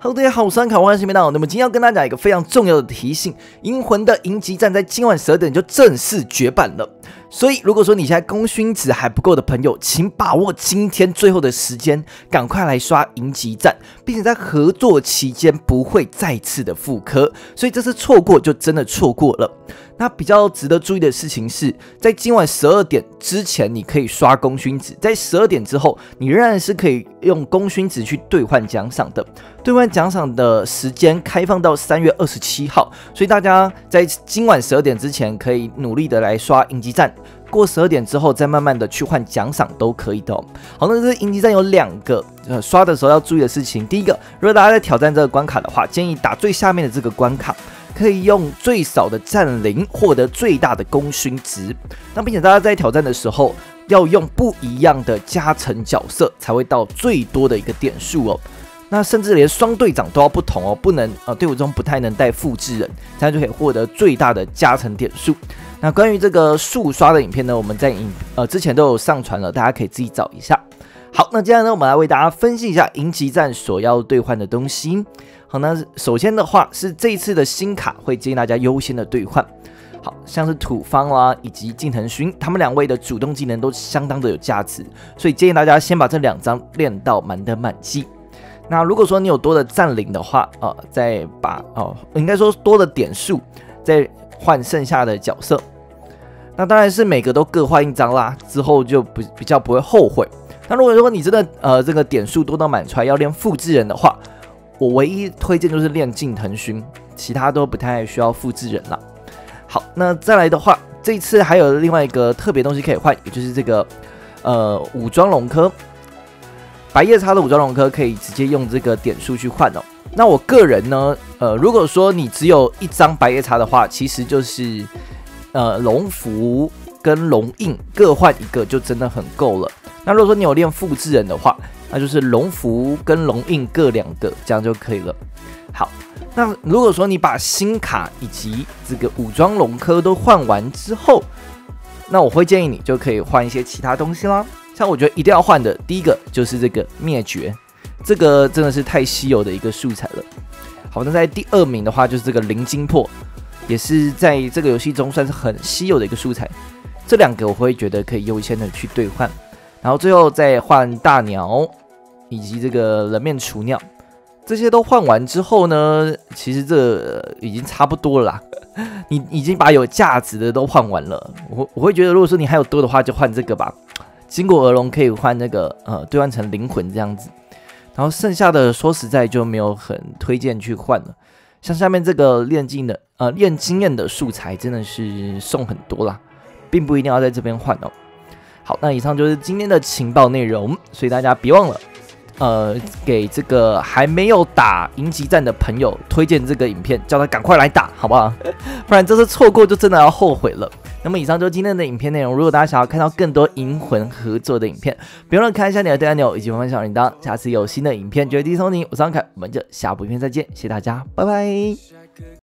Hello， 大家好，我是安卡，欢迎新频道。那么今天要跟大家讲一个非常重要的提醒：银魂的银级战在今晚12点就正式绝版了。所以，如果说你现在功勋值还不够的朋友，请把握今天最后的时间，赶快来刷银级战，并且在合作期间不会再次的复刻。所以这次错过就真的错过了。那比较值得注意的事情是，在今晚12点之前，你可以刷功勋值；在12点之后，你仍然是可以用功勋值去兑换奖赏的。兑换奖赏的时间开放到3月27号，所以大家在今晚12点之前可以努力的来刷银级战。过12点之后，再慢慢的去换奖赏都可以的哦。好，那这银级战有2个刷的时候要注意的事情。第一个，如果大家在挑战这个关卡的话，建议打最下面的这个关卡，可以用最少的战灵获得最大的功勋值。那并且大家在挑战的时候，要用不一样的加成角色才会到最多的一个点数哦。那甚至连双队长都要不同哦，不能队伍中不太能带复制人，这样就可以获得最大的加成点数。那关于这个速刷的影片呢，我们在之前都有上传了，大家可以自己找一下。好，那接下来呢，我们来为大家分析一下银级战所要兑换的东西。好，那首先的话是这一次的新卡会建议大家优先的兑换。好像是土方啦以及近藤勋，他们2位的主动技能都相当的有价值，所以建议大家先把这2张练到满的满级。那如果说你有多的战灵的话，再把应该说多的点数，再换剩下的角色。那当然是每个都各换1张啦，之后就比较不会后悔。那如果说你真的这个点数多到满出来要练复制人的话，我唯一推荐就是练近藤勋，其他都不太需要复制人啦。好，那再来的话，这一次还有另外一个特别东西可以换，也就是这个武装龙科。白夜叉的武装龙科可以直接用这个点数去换哦。那我个人呢，如果说你只有1张白夜叉的话，其实就是龙符跟龙印各换1个就真的很够了。那如果说你有练复制人的话，那就是龙符跟龙印各2个，这样就可以了。好，那如果说你把新卡以及这个武装龙科都换完之后，那我会建议你就可以换一些其他东西啦。像我觉得一定要换的，第一个就是这个灭绝，这个真的是太稀有的一个素材了。好，那在第2名的话就是这个灵晶魄，也是在这个游戏中算是很稀有的一个素材。这2个我会觉得可以优先的去兑换，然后最后再换大鸟以及这个人面雏鸟。这些都换完之后呢，其实这已经差不多了啦。你已经把有价值的都换完了，我会觉得，如果说你还有多的话，就换这个吧。金果鹅龙可以换那个兑换成灵魂这样子，然后剩下的说实在就没有很推荐去换了。像下面这个练经验的素材真的是送很多啦，并不一定要在这边换哦。好，那以上就是今天的情报内容，所以大家别忘了。给这个还没有打银级战的朋友推荐这个影片，叫他赶快来打，好不好？不然这次错过就真的要后悔了。那么以上就是今天的影片内容。如果大家想要看到更多银魂合作的影片，别忘了看一下你的订阅按钮以及分享小铃铛。下次有新的影片就会第一收你。我是安凯，我们就下部影片再见，谢谢大家，拜拜。